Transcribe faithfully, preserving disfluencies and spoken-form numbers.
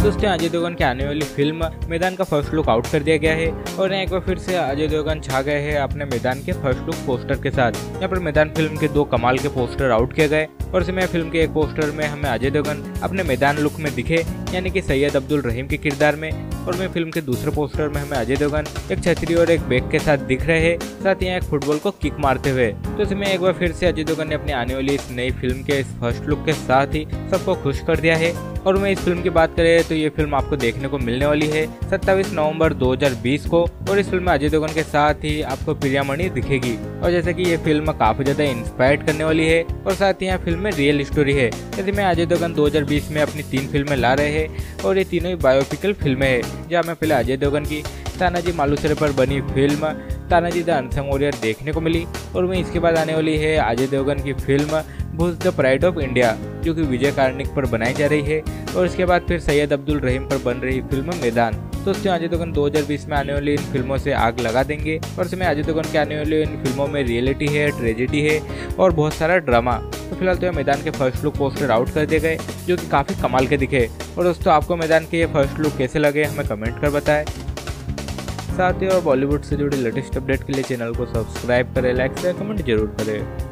दोस्तों अजय देवगन की आने वाली फिल्म मैदान का फर्स्ट लुक आउट कर दिया गया है और यहाँ एक बार फिर से अजय देवगन छा गए हैं अपने मैदान के फर्स्ट लुक पोस्टर के साथ। यहाँ पर मैदान फिल्म के दो कमाल के पोस्टर आउट किए गए और इसमें फिल्म के एक पोस्टर में हमें अजय देवगन अपने मैदान लुक में दिखे यानी कि सैयद अब्दुल रहीम के किरदार में, और मैं फिल्म के दूसरे पोस्टर में हमें अजय देवगन एक छतरी और एक बैग के साथ दिख रहे हैं, साथ ही एक फुटबॉल को किक मारते हुए। तो इसमें एक बार फिर से अजय देवगन ने अपनी आने वाली इस नई फिल्म के इस फर्स्ट लुक के साथ ही सबको खुश कर दिया है। और मैं इस फिल्म की बात करें तो ये फिल्म आपको देखने को मिलने वाली है सत्ताईस नवंबर दो हज़ार बीस को, और इस फिल्म में अजय देवगन के साथ ही आपको प्रियामणि दिखेगी। और जैसे कि ये फिल्म काफी ज्यादा इंस्पायर्ड करने वाली है और साथ ही यहाँ फिल्म में रियल स्टोरी है। जैसे में अजय देवगन दो हज़ार बीस में अपनी तीन फिल्में ला रहे हैं और ये तीनों ही बायोपिकल फिल्में हैं, जहाँ में पहले अजय देवगन की तानाजी मालुसरे पर बनी film Tanaji the unsung warrior देखने को मिली, और वहीं इसके बाद आने वाली है अजय देवगन की film Bhuj the pride of India जो कि विजय कार्निक पर बनाई जा रही है, और इसके बाद फिर सैयद अब्दुल रहीम पर बन रही फिल्म मैदान। दोस्तों अजय देवगन दो हज़ार बीस में आने वाली इन फिल्मों से आग लगा देंगे, और इसमें अजय देवगन के आने वाली इन फिल्मों में रियलिटी है, ट्रेजेडी है और बहुत सारा ड्रामा। तो फिलहाल तो ये मैदान के फर्स्ट लुक पोस्टर आउट कर दिए गए जो कि काफी कमाल के दिखे। और दोस्तों आपको मैदान के ये फर्स्ट लुक कैसे लगे हमें कमेंट कर बताएं। साथ ही और बॉलीवुड से जुड़ी लेटेस्ट अपडेट के लिए चैनल को सब्सक्राइब करें, लाइक शेयर कमेंट जरूर करें।